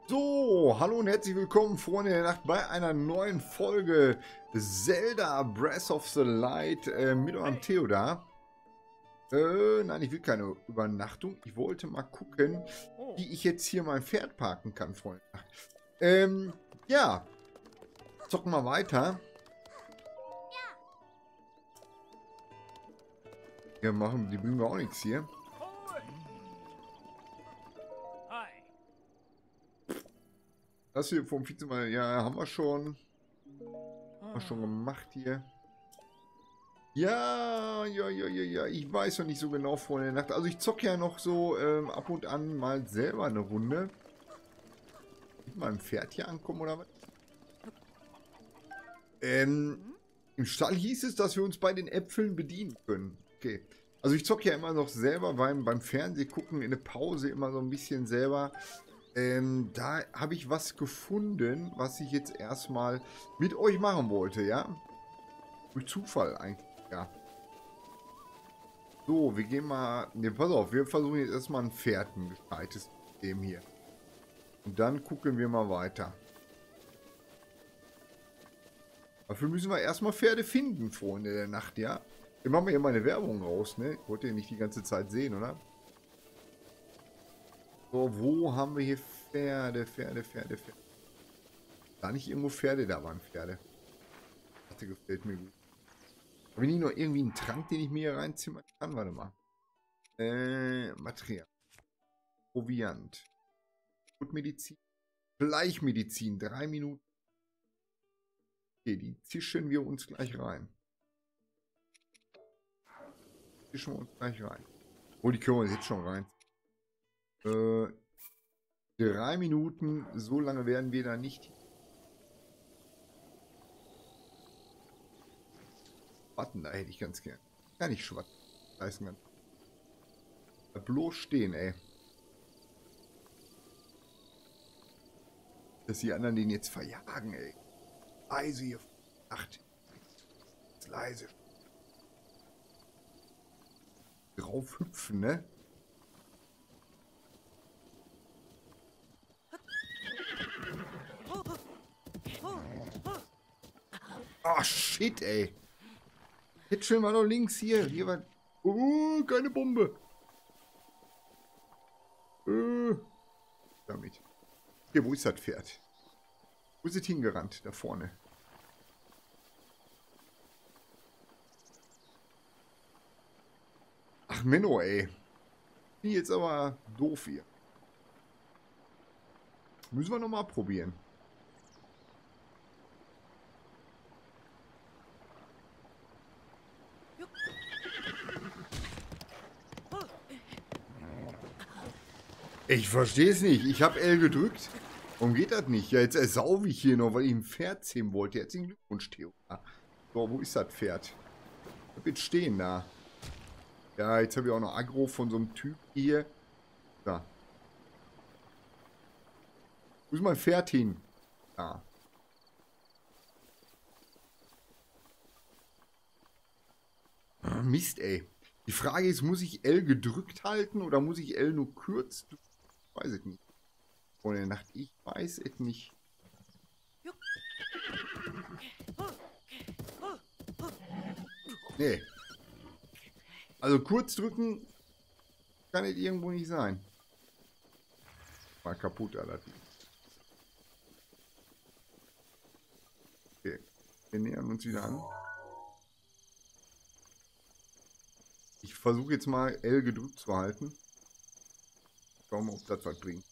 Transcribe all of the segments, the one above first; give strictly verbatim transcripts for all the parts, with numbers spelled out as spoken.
So, hallo und herzlich willkommen, Freunde der Nacht, bei einer neuen Folge Zelda Breath of the Light äh, mit eurem Theodar. Äh, nein, ich will keine Übernachtung. Ich wollte mal gucken, wie ich jetzt hier mein Pferd parken kann, Freunde. Ähm, ja. Zocken wir weiter. Ja, machen, die bringen wir auch nichts hier. Das hier vom Vizemal, ja, haben wir schon. Haben wir schon gemacht hier. Ja, ja, ja, ja, ja. Ich weiß noch nicht so genau vor der Nacht. Also ich zocke ja noch so ähm, ab und an mal selber eine Runde. Mit meinem Pferd hier ankommen oder was? Ähm, im Stall hieß es, dass wir uns bei den Äpfeln bedienen können. Okay. Also ich zocke ja immer noch selber beim, beim Fernseh gucken, in der Pause immer so ein bisschen selber. Ähm, da habe ich was gefunden, was ich jetzt erstmal mit euch machen wollte, ja? Durch Zufall eigentlich, ja. So, wir gehen mal... Ne, pass auf, wir versuchen jetzt erstmal ein Pferd, ein gescheites System hier. Und dann gucken wir mal weiter. Dafür müssen wir erstmal Pferde finden, Freunde der Nacht, ja? Wir machen hier mal eine Werbung raus, ne? Wollt ihr nicht die ganze Zeit sehen, oder? So, wo haben wir hier Pferde, Pferde, Pferde, Pferde? Da nicht irgendwo Pferde, da waren Pferde. Das gefällt mir gut. Habe ich nicht noch irgendwie einen Trank, den ich mir hier reinziehen kann? Warte mal. Äh, Material. Proviant. Gutmedizin. Gleichmedizin. Drei Minuten. Okay, die zischen wir uns gleich rein. Zischen wir uns gleich rein. Oh, die können wir uns jetzt schon rein. Äh, drei Minuten. So lange werden wir da nicht. Schwatten, da hätte ich ganz gern. Gar nicht schwatten. Da ist ein ganz. Bloß stehen, ey. Dass die anderen den jetzt verjagen, ey. Leise hier. Acht. Leise. Drauf hüpfen, ne? Oh, shit, ey. Jetzt schön mal noch links hier. Hier war... Oh, keine Bombe. Äh. Damit. Hier, wo ist das Pferd? Wo ist es hingerannt? Da vorne. Ach, Menno, ey. Bin jetzt aber doof hier. Müssen wir nochmal probieren. Ich verstehe es nicht. Ich habe L gedrückt. Warum geht das nicht? Ja, jetzt ersaufe ich hier noch, weil ich ein Pferd zähmen wollte. Herzlichen Glückwunsch, Theo. So, wo ist das Pferd? Das wird stehen da. Ja, jetzt habe ich auch noch Aggro von so einem Typ hier. Da. Wo ist mein Pferd hin? Da. Mist, ey. Die Frage ist, muss ich L gedrückt halten oder muss ich L nur kurz? Ich weiß es nicht. Vor der Nacht, ich weiß es nicht. Nee. Also kurz drücken kann es irgendwo nicht sein. Mal kaputt allerdings. Okay. Wir nähern uns wieder an. Ich versuche jetzt mal L gedrückt zu halten. Schauen wir mal, ob das was bringt.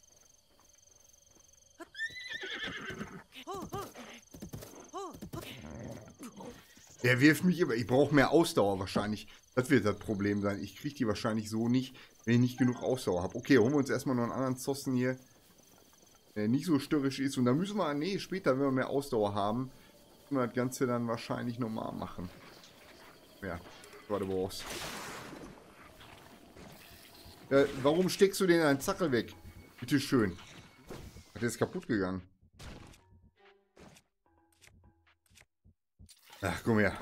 Der wirft mich immer. Ich brauche mehr Ausdauer wahrscheinlich. Das wird das Problem sein. Ich kriege die wahrscheinlich so nicht, wenn ich nicht genug Ausdauer habe. Okay, holen wir uns erstmal noch einen anderen Zossen hier, der nicht so störrisch ist. Und dann müssen wir, nee, später, wenn wir mehr Ausdauer haben, müssen wir das Ganze dann wahrscheinlich nochmal machen. Ja, was du brauchst. Äh, warum steckst du den einen Zackel weg? Bitte schön. Hat der ist kaputt gegangen. Ach, komm her.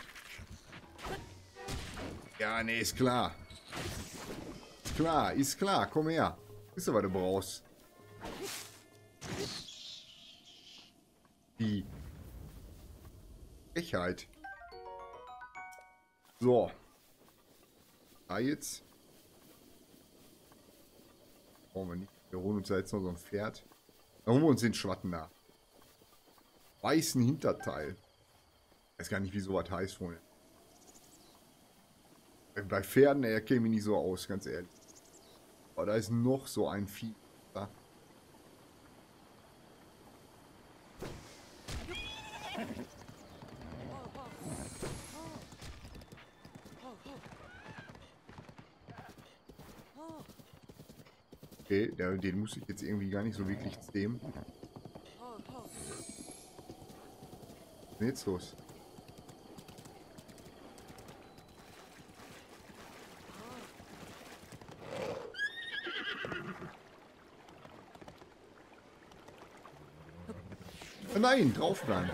Ja, nee, ist klar. Klar, ist klar. Komm her. Wisst ihr, was du brauchst? Die Frechheit. So. Da jetzt. Brauchen wir nicht. Wir holen uns da jetzt noch so ein Pferd. Dann holen wir uns den Schwatten da. Weißen Hinterteil. Ich weiß gar nicht, wie sowas heißt, Freunde. Bei Pferden, er käme nicht so aus, ganz ehrlich. Aber da ist noch so ein Vieh. Da. Okay, der, den muss ich jetzt irgendwie gar nicht so wirklich zähmen. Was ist denn jetzt los? Oh nein, drauf bleiben.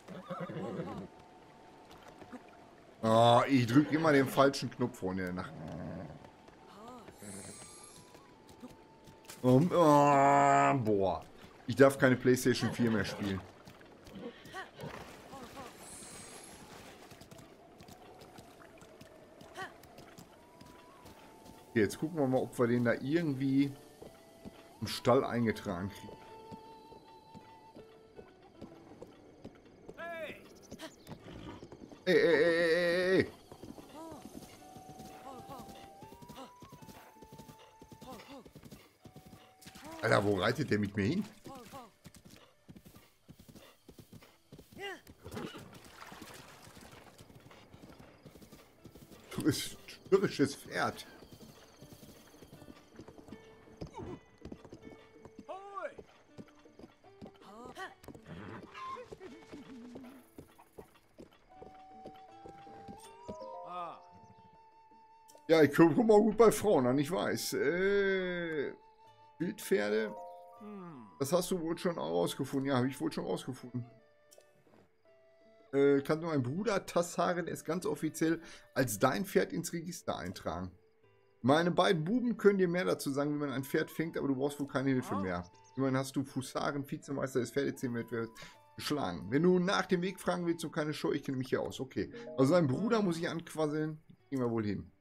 Oh, ich drücke immer den falschen Knopf vorne in der Nacht. Um, oh, boah. Ich darf keine PlayStation vier mehr spielen. Okay, jetzt gucken wir mal, ob wir den da irgendwie im Stall eingetragen kriegen. Ey, ey, ey, ey, ey. Alter, wo reitet der mit mir hin? Du bist ein störrisches Pferd. Ja, ich komme mal gut bei Frauen an, ich weiß. Äh, Wildpferde? Das hast du wohl schon rausgefunden. Ja, habe ich wohl schon rausgefunden. Äh, kannst du meinen Bruder Tassaren es ganz offiziell als dein Pferd ins Register eintragen. Meine beiden Buben können dir mehr dazu sagen, wie man ein Pferd fängt, aber du brauchst wohl keine Hilfe mehr. Immerhin hast du Fusaren, Vizemeister des Pferdezähmwettbewerbs, geschlagen. Wenn du nach dem Weg fragen willst, so keine Scheu, ich kenne mich hier aus. Okay. Also dein Bruder muss ich anquasseln. Gehen wir wohl hin.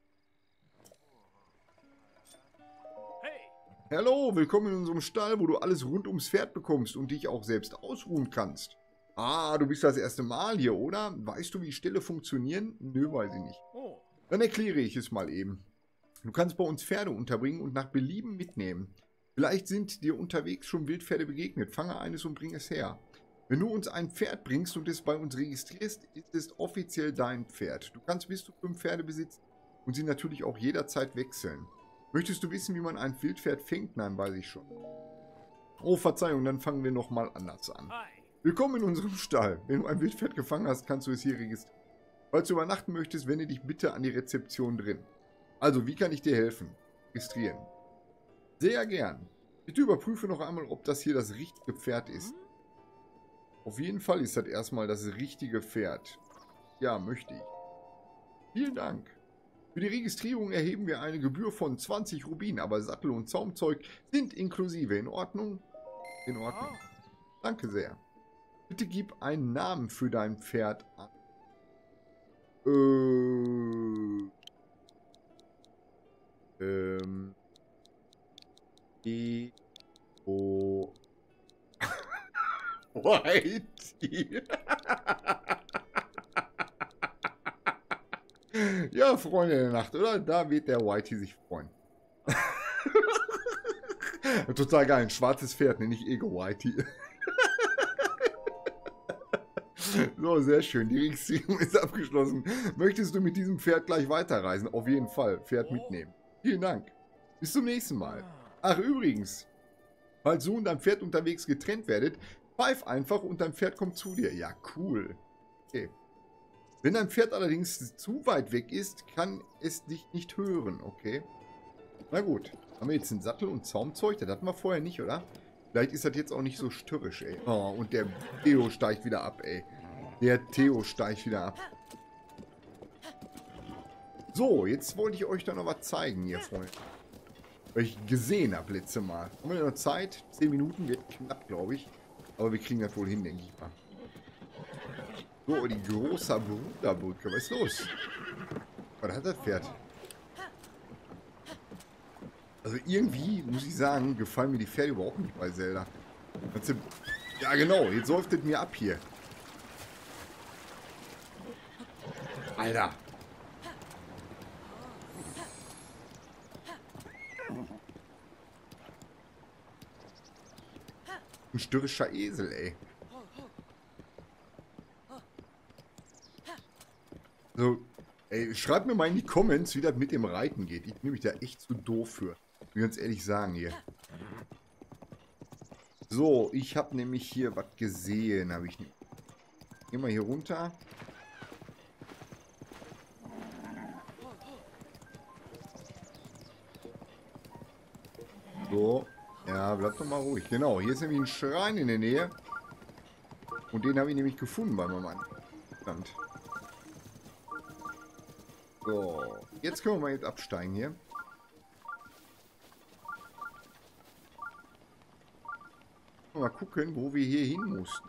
Hallo, willkommen in unserem Stall, wo du alles rund ums Pferd bekommst und dich auch selbst ausruhen kannst. Ah, du bist das erste Mal hier, oder? Weißt du, wie Ställe funktionieren? Nö, weiß ich nicht. Dann erkläre ich es mal eben. Du kannst bei uns Pferde unterbringen und nach Belieben mitnehmen. Vielleicht sind dir unterwegs schon Wildpferde begegnet. Fange eines und bring es her. Wenn du uns ein Pferd bringst und es bei uns registrierst, ist es offiziell dein Pferd. Du kannst bis zu fünf Pferde besitzen und sie natürlich auch jederzeit wechseln. Möchtest du wissen, wie man ein Wildpferd fängt? Nein, weiß ich schon. Oh, Verzeihung, dann fangen wir nochmal anders an. Willkommen in unserem Stall. Wenn du ein Wildpferd gefangen hast, kannst du es hier registrieren. Falls du übernachten möchtest, wende dich bitte an die Rezeption drin. Also, wie kann ich dir helfen? Registrieren. Sehr gern. Bitte überprüfe noch einmal, ob das hier das richtige Pferd ist. Auf jeden Fall ist das erstmal das richtige Pferd. Ja, möchte ich. Vielen Dank. Für die Registrierung erheben wir eine Gebühr von zwanzig Rubin, aber Sattel und Zaumzeug sind inklusive. In Ordnung? In Ordnung. Danke sehr. Bitte gib einen Namen für dein Pferd an. Äh... Ähm... E... O... Whitey. Ja, Freunde der Nacht, oder? Da wird der Whitey sich freuen. Total geil, ein schwarzes Pferd, nenne ich Ego Whitey. So, sehr schön. Die Registrierung ist abgeschlossen. Möchtest du mit diesem Pferd gleich weiterreisen? Auf jeden Fall. Pferd mitnehmen. Vielen Dank. Bis zum nächsten Mal. Ach, übrigens. Falls du und dein Pferd unterwegs getrennt werdet, pfeif einfach und dein Pferd kommt zu dir. Ja, cool. Okay. Wenn dein Pferd allerdings zu weit weg ist, kann es dich nicht hören, okay? Na gut. Haben wir jetzt einen Sattel und Zaumzeug? Das hatten wir vorher nicht, oder? Vielleicht ist das jetzt auch nicht so störrisch, ey. Oh, und der Theo steigt wieder ab, ey. Der Theo steigt wieder ab. So, jetzt wollte ich euch da noch was zeigen hier, Freunde. Weil ich gesehen habe letzte Mal. Haben wir noch Zeit? zehn Minuten wird knapp, glaube ich. Aber wir kriegen das wohl hin, denke ich mal. So, die große Bruderbrücke. Was ist los? Was hat das Pferd? Also irgendwie, muss ich sagen, gefallen mir die Pferde überhaupt nicht bei Zelda. Ja genau, jetzt säuft es mir ab hier. Alter. Ein störrischer Esel, ey. So, ey, schreibt mir mal in die Comments, wie das mit dem Reiten geht. Ich bin nämlich da echt zu doof für. Ich will ganz ehrlich sagen hier. So, ich habe nämlich hier was gesehen. Habe ich nicht. Gehen wir hier runter. So. Ja, bleib doch mal ruhig. Genau, hier ist nämlich ein Schrein in der Nähe. Und den habe ich nämlich gefunden bei meinem Stand. So. Jetzt können wir mal jetzt absteigen hier. Mal gucken, wo wir hier hin mussten.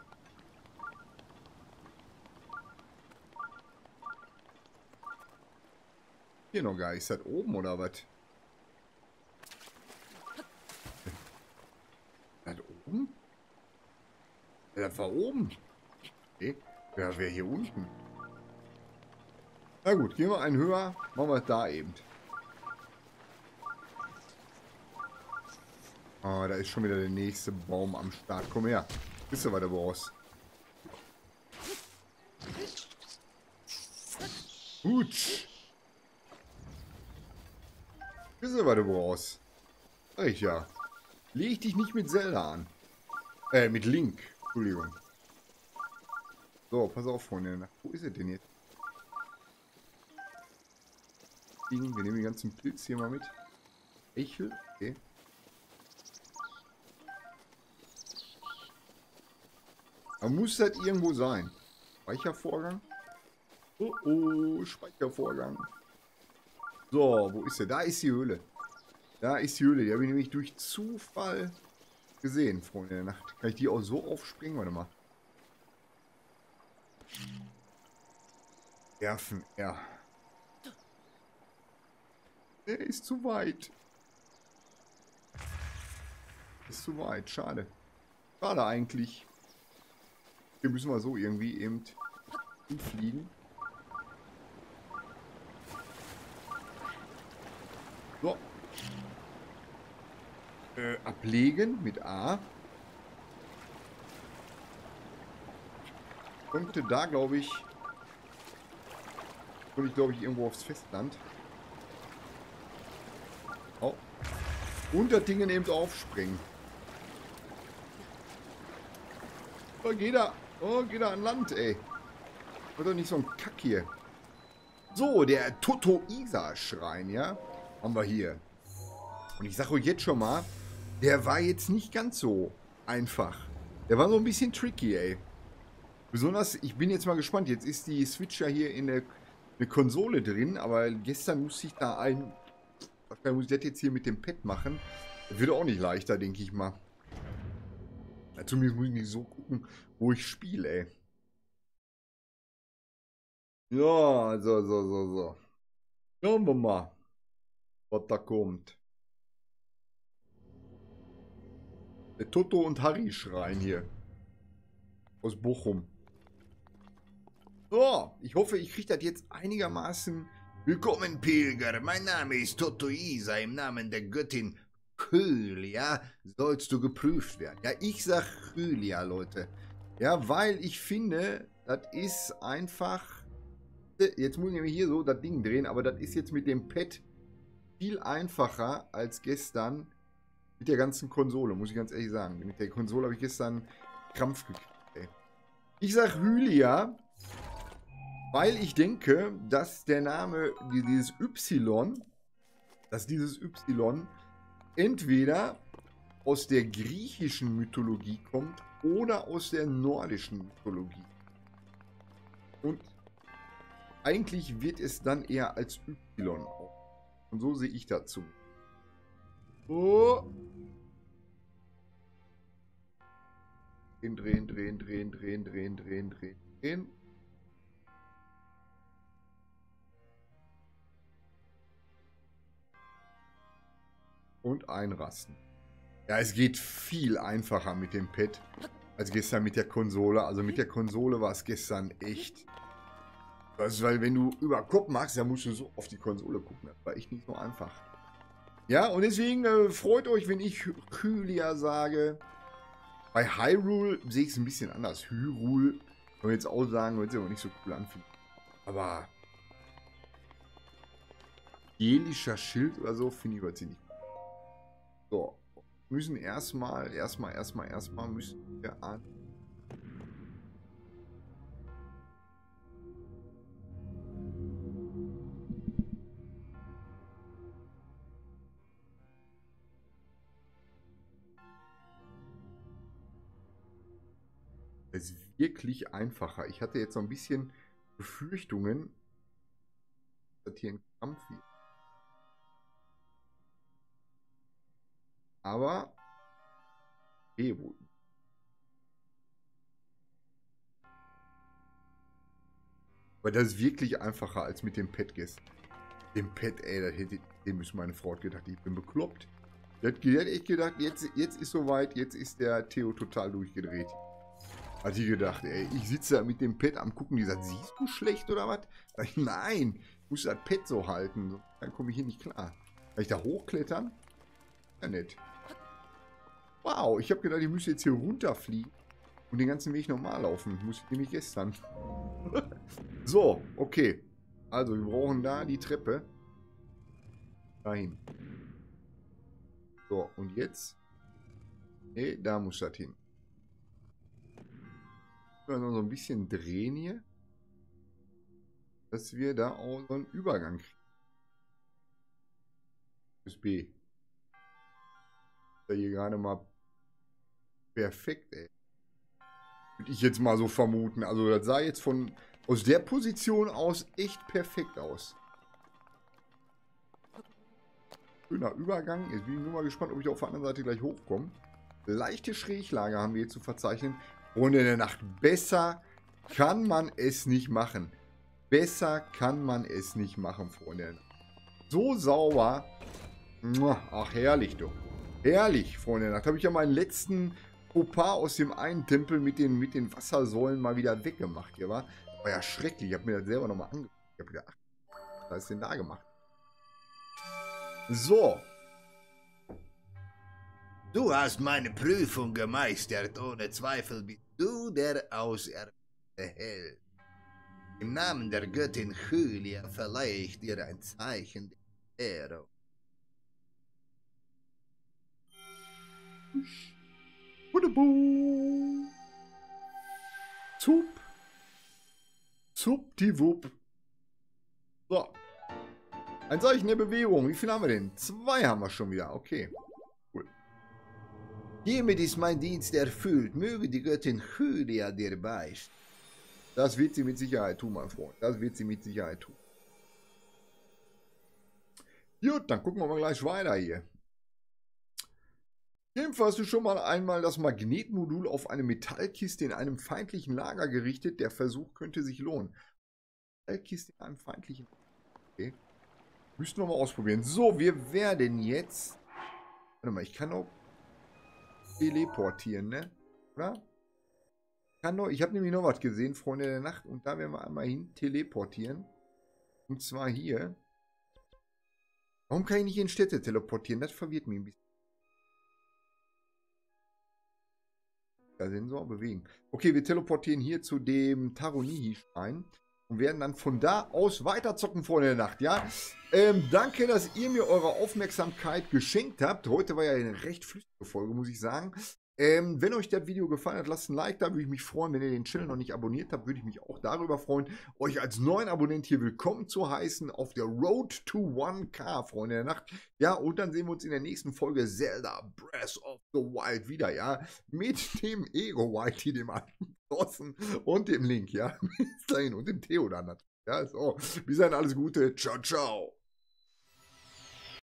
Hier noch gar nicht. Ist das oben oder was? Das oben? Ja, das war oben. Okay. Ja, wäre hier unten. Na gut, gehen wir einen höher. Machen wir es da eben. Ah, da ist schon wieder der nächste Baum am Start. Komm her. Wisst ihr, was du brauchst? Gut. Wisst ihr, was du brauchst? Sag ich ja. Leg dich nicht mit Zelda an. Äh, mit Link. Entschuldigung. So, pass auf, Freunde. Wo ist er denn jetzt? Wir nehmen die ganzen Pilze hier mal mit. Echel? Okay. Aber muss das irgendwo sein? Speichervorgang? Oh, oh, Speichervorgang. So, wo ist er? Da ist die Höhle. Da ist die Höhle. Die habe ich nämlich durch Zufall gesehen, Freunde der Nacht. Kann ich die auch so aufspringen? Warte mal. Werfen, ja. Der ist zu weit. Ist zu weit, schade. Schade eigentlich. Hier müssen wir so irgendwie eben hinfliegen. So. Äh, ablegen mit A. Konnte da, glaube ich... Konnte ich, glaube ich, irgendwo aufs Festland. Oh. Und das Ding eben aufspringen. Oh, geh da. Oh, geh da an Land, ey. Wird doch nicht so ein Kack hier. So, der Toto-Isa-Schrein, ja? Haben wir hier. Und ich sage euch jetzt schon mal, der war jetzt nicht ganz so einfach. Der war so ein bisschen tricky, ey. Besonders, ich bin jetzt mal gespannt. Jetzt ist die Switch ja hier in der, der Konsole drin, aber gestern musste ich da ein... Wahrscheinlich muss ich das jetzt hier mit dem Pad machen. Das wird auch nicht leichter, denke ich mal. Ja, zumindest muss ich nicht so gucken, wo ich spiele, ey. Ja, so, so, so, so. Schauen wir mal, was da kommt. Der Toto und Harry Schrein hier. Aus Bochum. So, ich hoffe, ich kriege das jetzt einigermaßen... Willkommen, Pilger. Mein Name ist Toto Isa. Im Namen der Göttin Hylia sollst du geprüft werden. Ja, ich sag Hylia, Leute. Ja, weil ich finde, das ist einfach... Jetzt muss ich nämlich hier so das Ding drehen, aber das ist jetzt mit dem Pad viel einfacher als gestern mit der ganzen Konsole, muss ich ganz ehrlich sagen. Mit der Konsole habe ich gestern Krampf gekriegt, ey. Ich sag Hylia, weil ich denke, dass der Name, dieses Y, dass dieses Y entweder aus der griechischen Mythologie kommt oder aus der nordischen Mythologie. Und eigentlich wird es dann eher als Y auf. Und so sehe ich dazu. Oh. Drehen, drehen, drehen, drehen, drehen, drehen, drehen, drehen, drehen. Und einrasten. Ja, es geht viel einfacher mit dem Pad als gestern mit der Konsole. Also mit der Konsole war es gestern echt. Also, weil wenn du über Kopf machst, dann musst du so auf die Konsole gucken. Das war echt nicht so einfach. Ja, und deswegen äh, freut euch, wenn ich Hylia sage. Bei Hyrule sehe ich es ein bisschen anders. Hyrule, kann man jetzt auch sagen, wird sich aber nicht so cool anfühlen. Aber Jelischer Schild oder so finde ich überhaupt nicht. So, müssen erstmal, erstmal, erstmal, erstmal müssen wir an. Es ist wirklich einfacher. Ich hatte jetzt so ein bisschen Befürchtungen, dass hier ein Kampf wird. Aber okay, wohl. Aber das ist wirklich einfacher als mit dem Pad gestern. Dem Pad, ey, da hätte dem müssen meine Frau gedacht, ich bin bekloppt. Die hat, die hat echt gedacht, jetzt, jetzt ist soweit, jetzt ist der Theo total durchgedreht. Hat die gedacht, ey, ich sitze da mit dem Pad am gucken, die sagt, siehst du schlecht oder was? Sag ich, nein, ich muss das Pad so halten, dann komme ich hier nicht klar. Kann ich da hochklettern? Ja, nett. Wow, ich habe gedacht, ich müsste jetzt hier runterfliegen und den ganzen Weg normal laufen. Muss ich nämlich gestern. So, okay. Also, wir brauchen da die Treppe. Dahin. So, und jetzt? Ne, da muss das hin. Wir noch so ein bisschen drehen hier. Dass wir da auch so einen Übergang kriegen. Bis B. Da hier gerade mal perfekt, ey. Würde ich jetzt mal so vermuten. Also das sah jetzt von aus der Position aus echt perfekt aus. Schöner Übergang. Jetzt bin ich nur mal gespannt, ob ich auf der anderen Seite gleich hochkomme. Leichte Schräglage haben wir hier zu verzeichnen. Und in der Nacht. Besser kann man es nicht machen. Besser kann man es nicht machen, Freunde. So sauber. Ach, herrlich, du. Herrlich, Freunde der Nacht. Habe ich ja meinen letzten Fauxpas aus dem einen Tempel mit den, mit den Wassersäulen mal wieder weggemacht. Hier war. War ja schrecklich. Ich habe mir das selber nochmal angeguckt. Ich habe gedacht, ach, was ist denn da gemacht? So. Du hast meine Prüfung gemeistert. Ohne Zweifel bist du der auserwählte Held. Im Namen der Göttin Hylia verleihe ich dir ein Zeichen der Ehre. Zup. Zuppdiwupp. So. Ein Zeichen der Bewegung. Wie viel haben wir denn? Zwei haben wir schon wieder. Okay. Cool. Hiermit ist mein Dienst erfüllt. Möge die Göttin Hylia dir beistehen. Das wird sie mit Sicherheit tun, mein Freund. Das wird sie mit Sicherheit tun. Gut, dann gucken wir mal gleich weiter hier. Jedenfalls hast du schon mal einmal das Magnetmodul auf eine Metallkiste in einem feindlichen Lager gerichtet. Der Versuch könnte sich lohnen. Metallkiste in einem feindlichen Lager. Okay. Müssen wir mal ausprobieren. So, wir werden jetzt... Warte mal, ich kann auch teleportieren, ne? Oder? Kann noch, ich habe nämlich noch was gesehen, Freunde der Nacht. Und da werden wir einmal hin teleportieren. Und zwar hier. Warum kann ich nicht in Städte teleportieren? Das verwirrt mich ein bisschen. Der Sensor bewegen. Okay, wir teleportieren hier zu dem Taronihi-Stein. Und werden dann von da aus weiterzocken, Freunde der Nacht, ja? Ähm, danke, dass ihr mir eure Aufmerksamkeit geschenkt habt. Heute war ja eine recht flüssige Folge, muss ich sagen. Ähm, wenn euch das Video gefallen hat, lasst ein Like da, würde ich mich freuen. Wenn ihr den Channel noch nicht abonniert habt, würde ich mich auch darüber freuen, euch als neuen Abonnent hier willkommen zu heißen auf der Road to one K, Freunde der Nacht. Ja, und dann sehen wir uns in der nächsten Folge Zelda Breath of the Wild wieder, ja? Mit dem Ego-Whitey, dem alten Thorsten und dem Link, ja? Bis dahin und dem Theo dann natürlich. Ja, so. Bis dahin, alles Gute. Ciao, ciao.